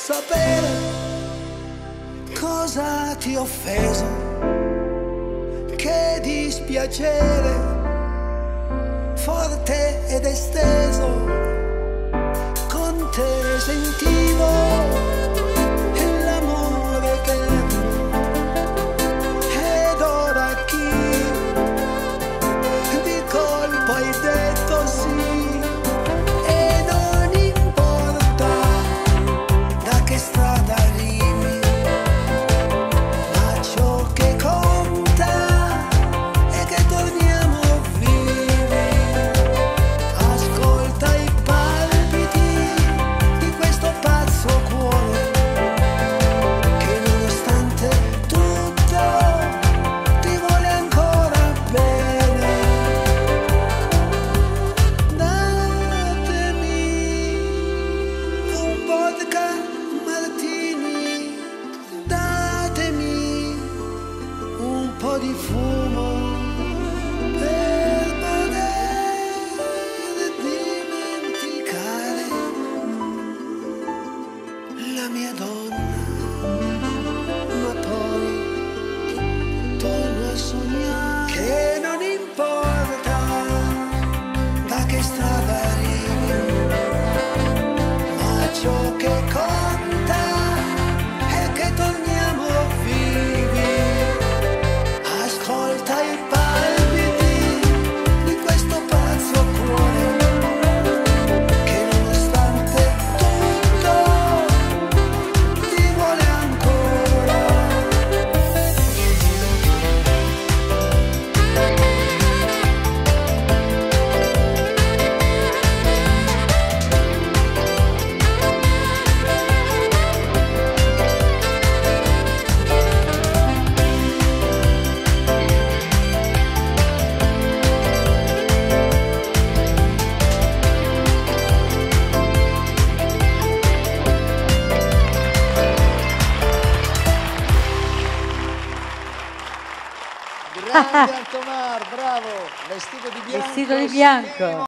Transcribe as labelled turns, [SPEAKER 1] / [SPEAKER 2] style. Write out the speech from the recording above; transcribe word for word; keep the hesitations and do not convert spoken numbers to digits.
[SPEAKER 1] sapere cosa ti ho offeso, che dispiacere forte ed esteso con te sentivo. Di fumo per poter dimenticare la mia donna, ma poi torno a sognare che non importa da che strada arrivi, ma ciò che conta è che torniamo vivi. Ascolta i palpiti di questo pazzo cuore che nonostante tutto ti vuole ancora.
[SPEAKER 2] Grande Antomar, bravo, vestito di bianco.
[SPEAKER 3] Vestito di bianco.